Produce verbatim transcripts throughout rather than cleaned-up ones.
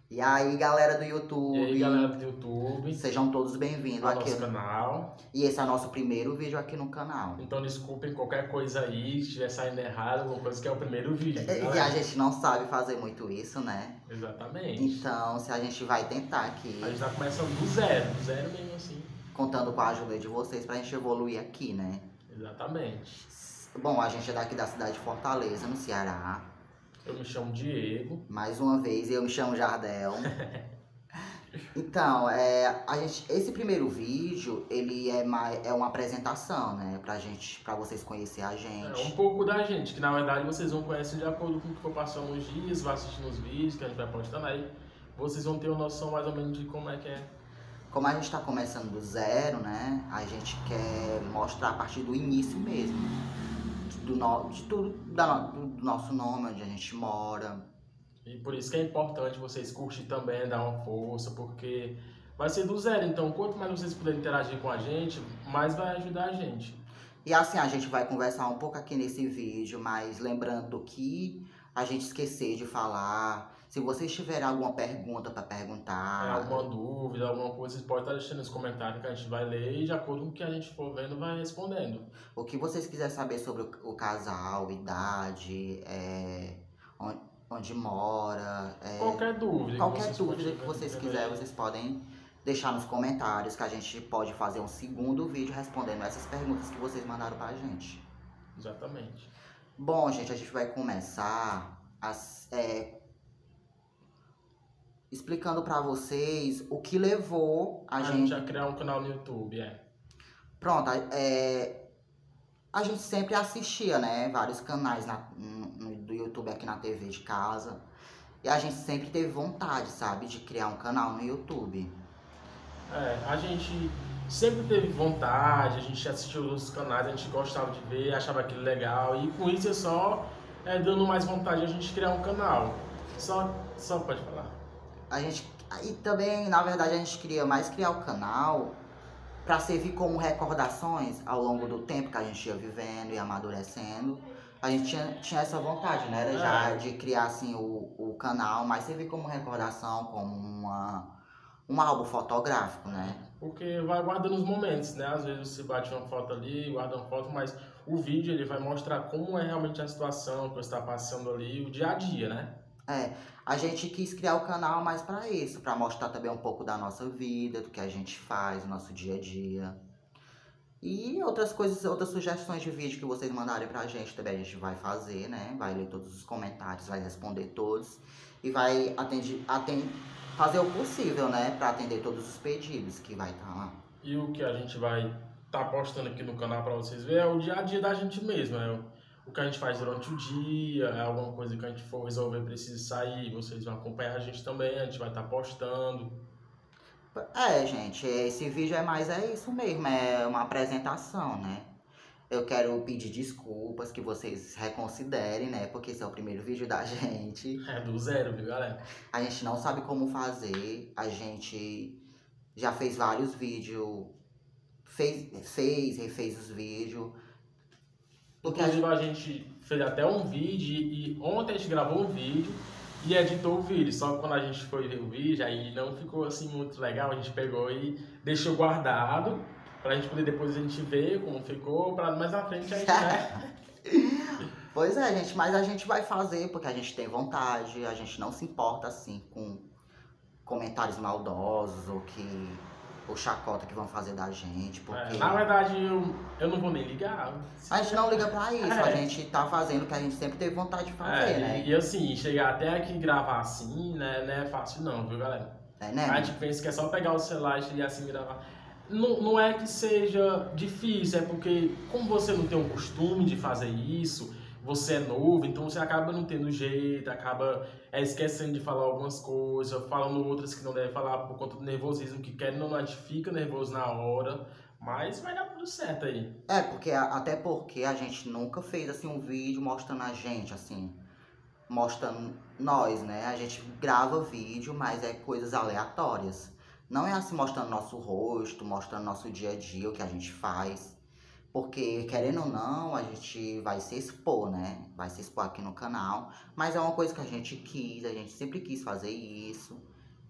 E aí, galera do E YouTube, aí, galera do YouTube, sejam todos bem-vindos ao aqui. nosso canal. E esse é o nosso primeiro vídeo aqui no canal. Então desculpem qualquer coisa aí, se estiver saindo errado, alguma coisa que é o primeiro vídeo, E galera. a gente não sabe fazer muito isso, né? Exatamente. Então, se a gente vai tentar aqui, A gente tá começando do zero, do zero mesmo assim. contando com a ajuda de vocês pra gente evoluir aqui, né? Exatamente. Bom, a gente é daqui da cidade de Fortaleza, no Ceará. Eu me chamo Diego. Mais uma vez, eu me chamo Jardel. Então, é, a gente, esse primeiro vídeo, ele é, mais, é uma apresentação, né? Pra gente, pra vocês conhecerem a gente. É um pouco da gente, que na verdade vocês vão conhecer de acordo com o que for passando os dias, vai assistindo os vídeos que a gente vai postando aí. Vocês vão ter uma noção mais ou menos de como é que é. Como a gente está começando do zero, né? A gente quer mostrar a partir do início mesmo. Do no, de tudo da, do, do nosso nome, onde a gente mora. E por isso que é importante vocês curtir também, dar uma força, porque vai ser do zero. Então, quanto mais vocês puderem interagir com a gente, mais vai ajudar a gente. E assim, a gente vai conversar um pouco aqui nesse vídeo, mas lembrando que a gente esquecer de falar. Se vocês tiverem alguma pergunta para perguntar, É, alguma dúvida, alguma coisa, vocês podem estar deixando nos comentários que a gente vai ler e de acordo com o que a gente for vendo, vai respondendo. o que vocês quiserem saber sobre o, o casal, idade, é, onde, onde mora, é, Qualquer dúvida qualquer que vocês dúvida que tiverem vocês também. quiserem, vocês podem deixar nos comentários, que a gente pode fazer um segundo vídeo respondendo essas perguntas que vocês mandaram pra gente. Exatamente. Bom, gente, a gente vai começar as, é, explicando pra vocês o que levou a, A gente... gente a criar um canal no YouTube, é. Pronto, é, a gente sempre assistia, né, vários canais na, no, do YouTube aqui na T V de casa. E a gente sempre teve vontade, sabe, de criar um canal no YouTube. É, a gente sempre teve vontade, a gente assistiu os canais, a gente gostava de ver, achava aquilo legal. E com isso é só é, dando mais vontade a gente criar um canal. Só, só pode falar. A gente, e também, na verdade, a gente queria mais criar o canal para servir como recordações ao longo do tempo que a gente ia vivendo e amadurecendo. A gente tinha, tinha essa vontade, né? Era já de criar assim o, o canal, mas servir como recordação, como uma, um álbum fotográfico, né? Porque vai guardando os momentos, né? Às vezes você bate uma foto ali, guarda uma foto, mas o vídeo ele vai mostrar como é realmente a situação que você está passando ali, o dia a dia, né? É, a gente quis criar o canal mais para isso, para mostrar também um pouco da nossa vida, do que a gente faz, do nosso dia a dia. E outras coisas, outras sugestões de vídeo que vocês mandarem pra gente também a gente vai fazer, né? Vai ler todos os comentários, vai responder todos e vai atender, atend, fazer o possível, né? Pra atender todos os pedidos que vai estar lá. E o que a gente vai estar tá postando aqui no canal para vocês verem é o dia a dia da gente mesmo, é o que a gente faz durante o dia, é alguma coisa que a gente for resolver precisa sair, vocês vão acompanhar a gente também, a gente vai estar tá postando. É, gente, esse vídeo é mais, é isso mesmo, é uma apresentação, né? Eu quero pedir desculpas, que vocês reconsiderem, né? Porque esse é o primeiro vídeo da gente. É do zero, viu, galera? A gente não sabe como fazer, a gente já fez vários vídeos, fez, fez, refez os vídeos. Porque Inclusive a gente fez até um vídeo e ontem a gente gravou um vídeo e editou o vídeo. Só que quando a gente foi ver o vídeo, aí não ficou assim muito legal. A gente pegou e deixou guardado pra gente poder depois a gente ver como ficou, pra mais na frente a gente vai. Pois é, gente, mas a gente vai fazer porque a gente tem vontade, a gente não se importa assim com comentários maldosos ou que ou chacota que vão fazer da gente, porque... É, na verdade, eu, eu não vou nem ligar. A gente não liga pra isso, É. a gente tá fazendo o que a gente sempre teve vontade de fazer, É, né? e, e assim, chegar até aqui e gravar assim, né, não é fácil não, viu, galera? É, né? A gente pensa que é só pegar o celular e assim gravar. Não, não é que seja difícil, é porque como você não tem o costume de fazer isso, você é novo, então você acaba não tendo jeito, acaba é, esquecendo de falar algumas coisas, falando outras que não deve falar por conta do nervosismo, que quer não a gente fica nervoso na hora, mas vai dar tudo certo aí. É, porque até porque a gente nunca fez assim um vídeo mostrando a gente, assim, mostrando nós, né? A gente grava vídeo, mas é coisas aleatórias. Não é assim mostrando nosso rosto, mostrando nosso dia a dia, o que a gente faz. Porque, querendo ou não, a gente vai se expor, né? Vai se expor aqui no canal. Mas é uma coisa que a gente quis, a gente sempre quis fazer isso.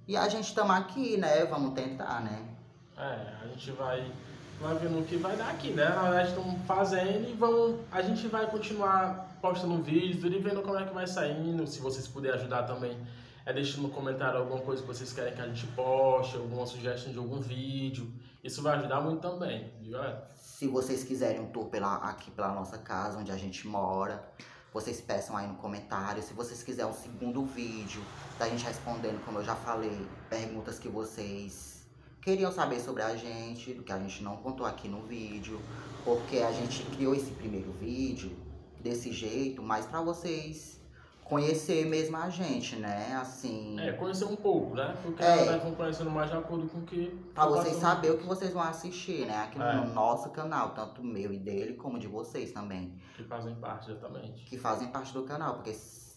E a gente estamos aqui, né? Vamos tentar, né? É, a gente vai, vai vendo o que vai dar aqui, né? Na verdade, estamos fazendo e vamos, a gente vai continuar postando vídeos e vendo como é que vai saindo. Se vocês puderem ajudar também, é deixando no comentário alguma coisa que vocês querem que a gente poste, alguma sugestão de algum vídeo. Isso vai ajudar muito também, viu, galera? Se vocês quiserem um tour pela, aqui pela nossa casa, onde a gente mora, vocês peçam aí no comentário. Se vocês quiserem um segundo vídeo da gente respondendo, como eu já falei, perguntas que vocês queriam saber sobre a gente, do que a gente não contou aqui no vídeo, porque a gente criou esse primeiro vídeo desse jeito, mas pra vocês conhecer mesmo a gente, né? Assim. É, conhecer um pouco, né? Porque É. na verdade vão conhecendo mais de acordo com o que. Pra eu vocês passo- saberem o que vocês vão assistir, né? Aqui É. no nosso canal, tanto meu e dele, como de vocês também, Que fazem parte, exatamente. que fazem parte do canal, porque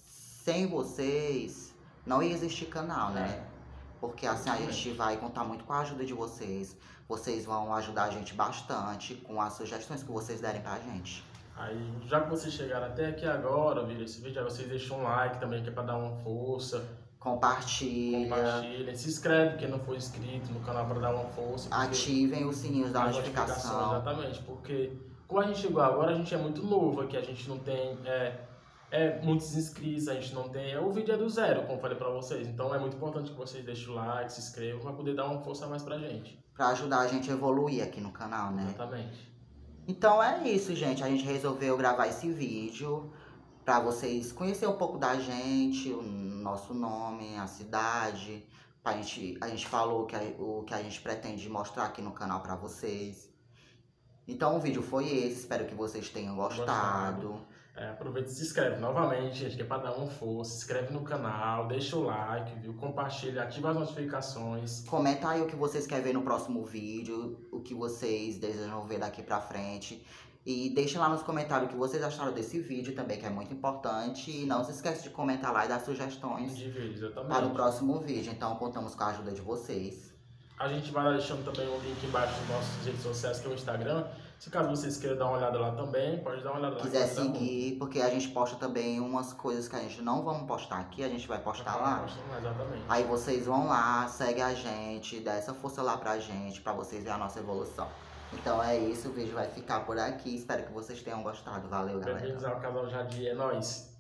sem vocês não ia existir canal, né? Porque assim a Exatamente. gente vai contar muito com a ajuda de vocês. Vocês vão ajudar a gente bastante com as sugestões que vocês derem pra gente. Aí, já que vocês chegaram até aqui agora, viram esse vídeo, aí vocês deixam um like também, que é pra dar uma força. Compartilha, Compartilhem, se inscreve quem não for inscrito no canal para dar uma força. porque- ativem os sininhos da as notificação. notificações, exatamente, porque como a gente chegou agora, a gente é muito novo aqui, a gente não tem é, é, muitos inscritos, a gente não tem. O vídeo é do zero, como eu falei pra vocês. Então é muito importante que vocês deixem o like, se inscrevam para poder dar uma força a mais pra gente. Pra ajudar a gente a evoluir aqui no canal, né? Exatamente. Então é isso, gente. A gente resolveu gravar esse vídeo pra vocês conhecerem um pouco da gente, o nosso nome, a cidade. Pra gente, a gente falou que a, o que a gente pretende mostrar aqui no canal pra vocês. Então o vídeo foi esse. Espero que vocês tenham gostado. É, aproveita e se inscreve novamente, gente, que é pra dar uma força. Se inscreve no canal, deixa o like, viu? Compartilha, ativa as notificações. Comenta aí o que vocês querem ver no próximo vídeo, o que vocês desejam ver daqui pra frente. E deixa lá nos comentários o que vocês acharam desse vídeo também, que é muito importante. E não se esqueça de comentar lá e dar sugestões De vídeo, para o exatamente. próximo vídeo. Então contamos com a ajuda de vocês. A gente vai deixando também o link embaixo das nossas redes sociais, que é o Instagram. Se caso vocês queiram dar uma olhada lá também, pode dar uma olhada lá. Quiser que vai dar bom. seguir, porque a gente posta também umas coisas que a gente não vamos postar aqui, a gente vai postar lá. Posta lá, exatamente. Aí vocês vão lá, segue a gente, dá essa força lá pra gente, pra vocês verem a nossa evolução. Então é isso, o vídeo vai ficar por aqui. Espero que vocês tenham gostado. Valeu, galera. Bem-vindos ao canal Jadir, é nóis.